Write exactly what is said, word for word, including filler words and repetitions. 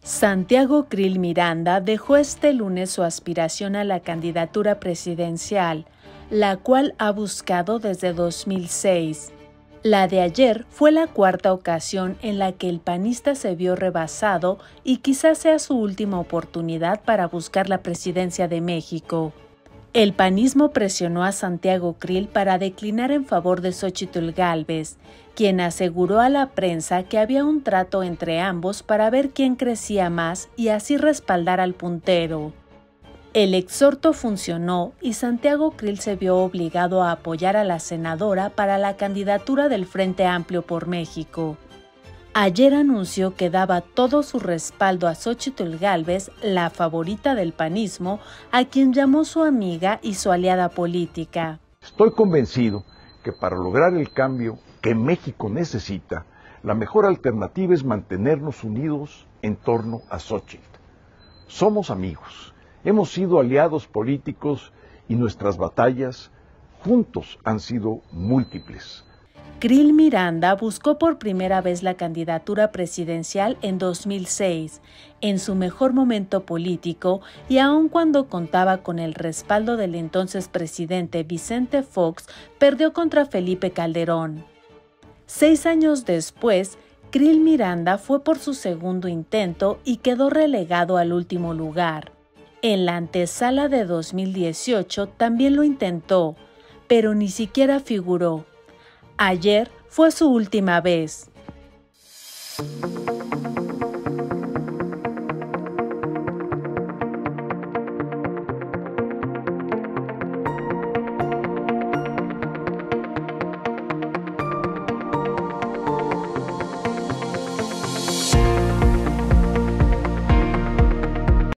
Santiago Krill Miranda dejó este lunes su aspiración a la candidatura presidencial, la cual ha buscado desde dos mil seis. La de ayer fue la cuarta ocasión en la que el panista se vio rebasado y quizás sea su última oportunidad para buscar la presidencia de México. El panismo presionó a Santiago Krill para declinar en favor de Xóchitl Gálvez, quien aseguró a la prensa que había un trato entre ambos para ver quién crecía más y así respaldar al puntero. El exhorto funcionó y Santiago Krill se vio obligado a apoyar a la senadora para la candidatura del Frente Amplio por México. Ayer anunció que daba todo su respaldo a Xóchitl Gálvez, la favorita del panismo, a quien llamó su amiga y su aliada política. Estoy convencido que para lograr el cambio que México necesita, la mejor alternativa es mantenernos unidos en torno a Xóchitl. Somos amigos, hemos sido aliados políticos y nuestras batallas juntos han sido múltiples. Krill Miranda buscó por primera vez la candidatura presidencial en dos mil seis, en su mejor momento político y aun cuando contaba con el respaldo del entonces presidente Vicente Fox, perdió contra Felipe Calderón. Seis años después, Krill Miranda fue por su segundo intento y quedó relegado al último lugar. En la antesala de dos mil dieciocho también lo intentó, pero ni siquiera figuró. Ayer fue su última vez.